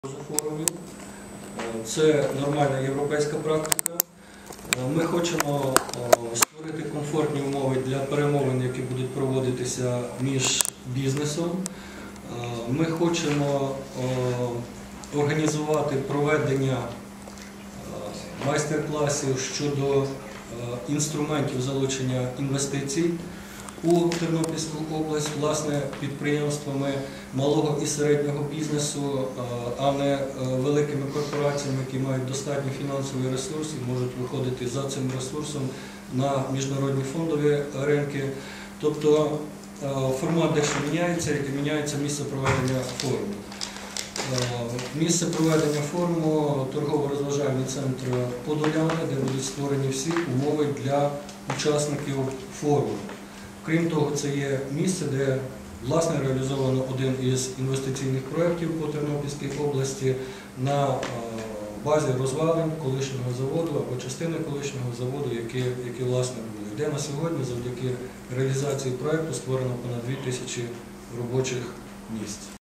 Форумів. Це нормальна європейська практика. Ми хочемо створити комфортні умови для перемовин, які будуть проводитися між бізнесом. Ми хочемо організувати проведення майстер-класів щодо інструментів залучення інвестицій у Тернопільську область, власне, підприємствами малого і середнього бізнесу, а не великими корпораціями, які мають достатній фінансовий ресурс і можуть виходити за цим ресурсом на міжнародні фондові ринки. Тобто формат дещо міняється, як і міняється місце проведення форуму. Місце проведення форуму – торгово-розважальний центр Подоляни, де будуть створені всі умови для учасників форуму. Крім того, це є місце, де, власне, реалізовано один із інвестиційних проєктів по Тернопільській області на базі розвалин колишнього заводу або частини колишнього заводу, які власне, були. Де на сьогодні, завдяки реалізації проєкту, створено понад 2000 робочих місць.